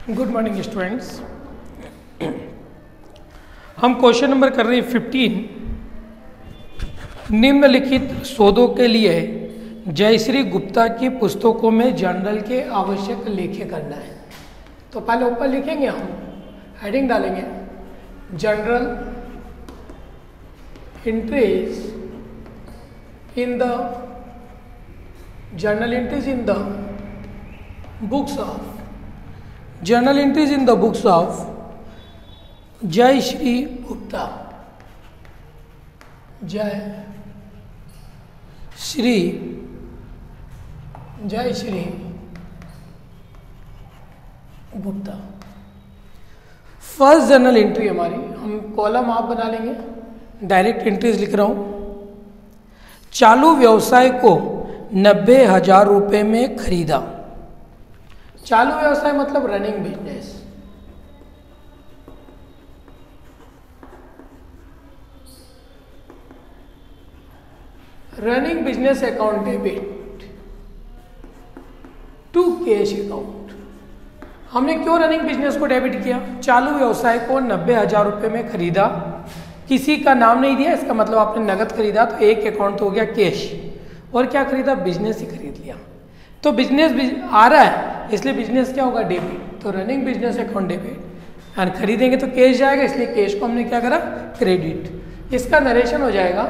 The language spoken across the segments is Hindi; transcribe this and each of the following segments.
Good morning students. हम क्वेश्चन नंबर कर रहे हैं 15। निम्नलिखित शोधों के लिए जयश्री गुप्ता की पुस्तकों में जर्नल के आवश्यक लेखे करना है। तो पहले ऊपर लिखेंगे, हम हेडिंग डालेंगे general entries in the journal entries in the books of journal entries in the books of Jayshree Gupta. Jayshree Gupta. First journal entry हमारी, हम कॉलम आप बना लेंगे, डायरेक्ट एंट्रीज लिख रहा हूं। चालू व्यवसाय को 90,000 रुपये में खरीदा। चालू व्यवसाय मतलब running business. Running business account debit to cash account. हमने क्यों रनिंग बिजनेस को डेबिट किया? चालू व्यवसाय को 90,000 रुपये में खरीदा, किसी का नाम नहीं दिया, इसका मतलब आपने नगद खरीदा, तो एक अकाउंट तो हो गया कैश। और क्या खरीदा? बिजनेस ही खरीद लिया। तो बिजनेस आ रहा है, इसलिए बिजनेस क्या होगा? डेबिट। तो running business account debit and खरीदेंगे तो कैश जाएगा, इसलिए कैश को हमने क्या करा? क्रेडिट। इसका नरेशन हो जाएगा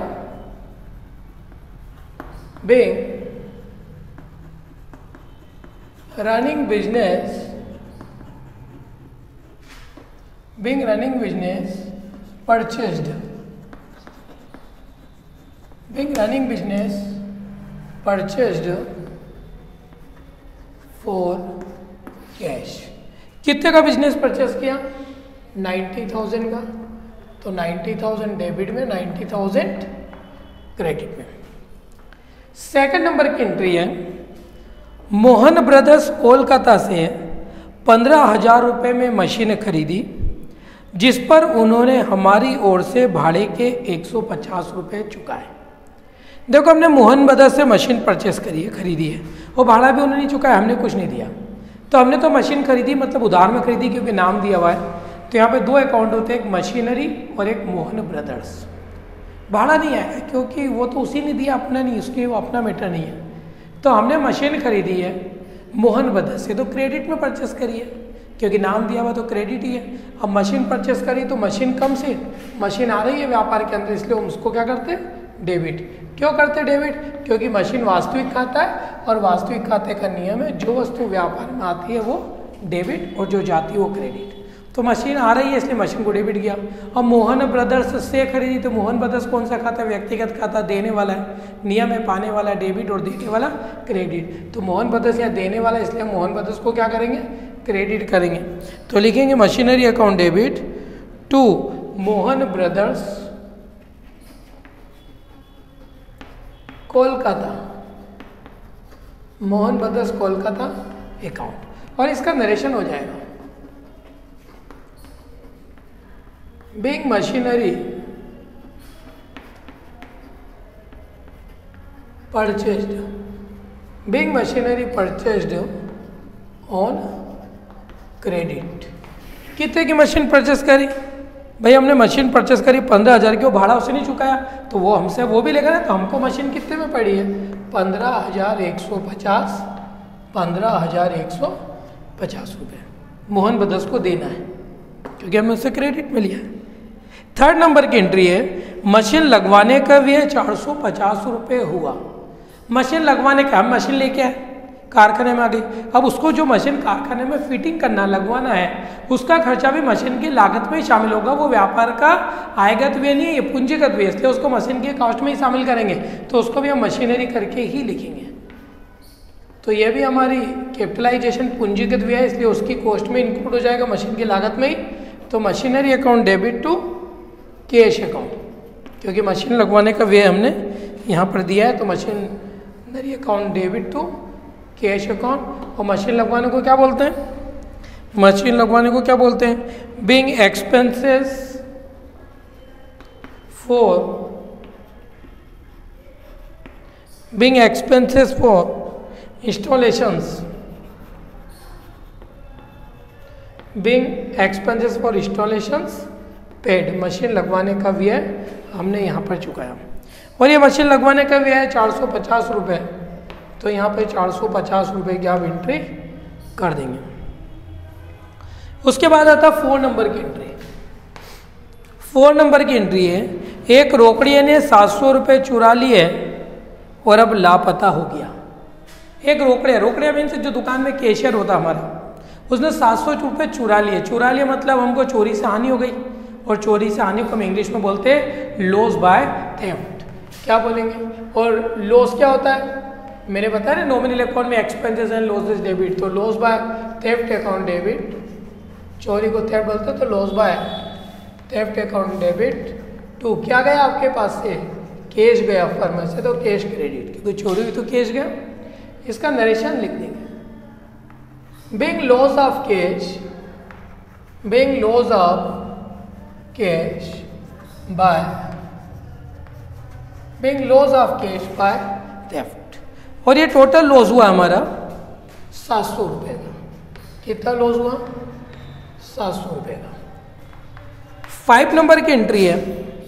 running business purchased for cash. कितने का बिजनेस परचेस किया? 90,000 का। तो 90,000 डेबिट में, 90,000 क्रेडिट में। सेकंड नंबर की एंट्री है, मोहन ब्रदर्स कोलकाता से 15,000 रुपये में मशीन खरीदी, जिस पर उन्होंने हमारी ओर से भाड़े के 150 रुपये चुकाए। देखो, हमने मोहन ब्रदर्स से मशीन परचेस खरीदी है, वो भाड़ा भी उन्होंने चुकाया, हमने कुछ नहीं दिया। तो हमने तो मशीन खरीदी मतलब उधार में खरीदी, क्योंकि नाम दिया हुआ है। तो यहाँ पे दो अकाउंट होते हैं, एक मशीनरी और एक मोहन ब्रदर्स। भाड़ा नहीं आएगा क्योंकि वो तो उसी ने दिया, अपना नहीं, उसके वो अपना मैटर नहीं है। तो हमने मशीन खरीदी है मोहन ब्रदर्स से, तो क्रेडिट में परचेस करी है, क्योंकि नाम दिया हुआ तो क्रेडिट ही है। अब मशीन परचेस करी तो मशीन कम से मशीन आ रही है व्यापार के अंदर, इसलिए हम उसको क्या करते हैं? डेबिट। क्यों करते डेबिट? क्योंकि मशीन वास्तविक खाता है, और वास्तविक खाते का नियम है, जो वस्तु व्यापार में आती है वो डेबिट और जो जाती है वो क्रेडिट। तो मशीन आ रही है इसलिए मशीन को डेबिट किया। अब मोहन ब्रदर्स से खरीदी, तो मोहन ब्रदर्स कौन सा खाता है? व्यक्तिगत खाता, देने वाला है, नियम है पाने वाला डेबिट और देने वाला क्रेडिट। तो मोहन ब्रदर्स यहाँ देने वाला है, इसलिए मोहन ब्रदर्स को क्या करेंगे? क्रेडिट करेंगे। तो लिखेंगे machinery account debit to Mohan brothers Kolkata, Mohan brothers Kolkata account. और इसका नरेशन हो जाएगा, being machinery purchased on credit. कितने की मशीन परचेस करी? भाई हमने मशीन परचेस करी 15,000 की, वो भाड़ा उसे नहीं चुकाया, तो वो हमसे वो भी लेगा ना। तो हमको मशीन कितने में पड़ी है? 15,150, 15,150 रुपये मोहन ब्रदर्स को देना है, क्योंकि हमने उससे क्रेडिट में लिया है। थर्ड नंबर की एंट्री है, मशीन लगवाने का व्यय 450 रुपये हुआ। मशीन लगवाने का, हम मशीन लेके आए, कारखाने में आ गई। अब उसको जो मशीन कारखाने में फिटिंग करना, लगवाना है, उसका खर्चा भी मशीन की लागत में ही शामिल होगा। वो व्यापार का आयगत व्यय नहीं है, ये पूंजीगत व्यय, इसलिए उसको मशीन के कॉस्ट में ही शामिल करेंगे। तो उसको भी हम मशीनरी करके ही लिखेंगे। तो ये भी हमारी कैपिटलाइजेशन पूंजीगत व्यय है, इसलिए उसकी कॉस्ट में इंक्लूड हो जाएगा, मशीन की लागत में ही। तो machinery account debit to cash account, क्योंकि मशीन लगवाने का व्यय हमने यहाँ पर दिया है। तो machinery account debit to cash account. और मशीन लगवाने को क्या बोलते हैं? मशीन लगवाने को क्या बोलते हैं? Being expenses for being expenses for installations being expenses for installations paid, machine लगवाने का व्यय हमने यहाँ पर चुकाया और ये मशीन लगवाने का व्यय है 450 रुपये, तो यहाँ पे 450 रुपये की आप एंट्री कर देंगे। उसके बाद आता 4 नंबर की एंट्री। 4 नंबर की एंट्री है, एक रोकड़िए ने 700 रुपये चुरा लिए और अब लापता हो गया। एक रोकड़िया मीन्स जो दुकान में कैशियर होता हमारा, उसने 700 रुपये चुरा लिए मतलब हमको चोरी से हानि हो गई, और चोरी से हानि को हम इंग्लिश में बोलते हैं लॉस बाय थेफ्ट। क्या बोलेंगे? और लॉस क्या होता है? मैंने बताया ना नॉमिनल अकाउंट में एक्सपेंसेस एंड लॉसेस डेबिट, तो loss by theft account debit, चोरी को थेफ्ट बोलते हैं, तो loss by theft account debit to क्या गया आपके पास से? कैश गया फर्म से, तो कैश क्रेडिट, क्योंकि चोरी हुई तो कैश गया। इसका नरेशन लिख देंगे, being loss of cash by theft, और ये टोटल लॉस हुआ हमारा 700 रुपये का। कितना लॉस हुआ? 700 रुपये का। 5 नंबर की एंट्री है,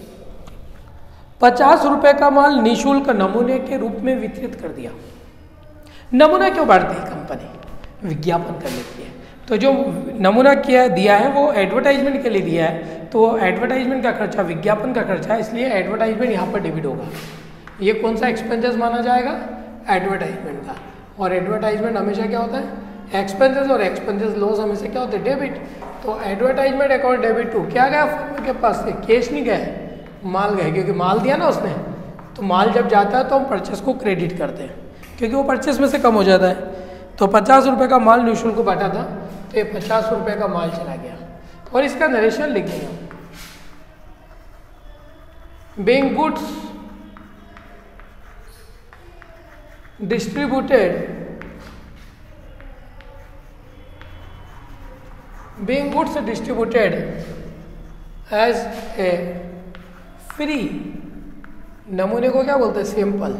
50 रुपये का माल निःशुल्क नमूने के रूप में वितरित कर दिया। नमूना क्यों बांटती है कंपनी? विज्ञापन करने के लिए। तो जो नमूना दिया है वो एडवर्टाइजमेंट के लिए दिया है, तो एडवर्टाइजमेंट का खर्चा विज्ञापन का खर्चा है, इसलिए एडवर्टाइजमेंट यहाँ पर डेबिट होगा। ये कौन सा एक्सपेंसेस माना जाएगा? एडवर्टाइजमेंट का। और एडवर्टाइजमेंट हमेशा क्या होता है? एक्सपेंसेस, और एक्सपेंसेस लॉस हमेशा क्या होता है? डेबिट। तो एडवर्टाइजमेंट अकाउंट डेबिट टू क्या गया फर्म के पास से? कैश नहीं गया है, माल गए, क्योंकि माल दिया ना उसने, तो माल जब जाता है तो हम परचेस को क्रेडिट करते हैं, क्योंकि वो परचेस में से कम हो जाता है। तो 50 रुपये का माल निःशुल्क बांटा था, तो ये 50 रुपये का माल चला गया। और इसका नरेशन लिख देंगे, being goods distributed as a free, नमूने को क्या बोलते हैं? सैंपल।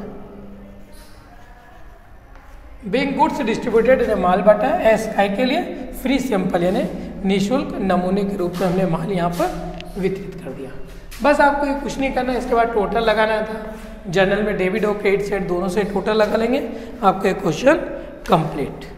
बीइंग गुड्स डिस्ट्रीब्यूटेड, माल बांटा है एस काय के लिए? फ्री सैंपल, यानी निःशुल्क नमूने के रूप में हमने माल यहाँ पर वितरित कर दिया। बस आपको ये कुछ नहीं करना, इसके बाद टोटल लगाना था। जर्नल में डेबिट और क्रेडिट साइड दोनों से टोटल लगा लेंगे, आपका क्वेश्चन कंप्लीट।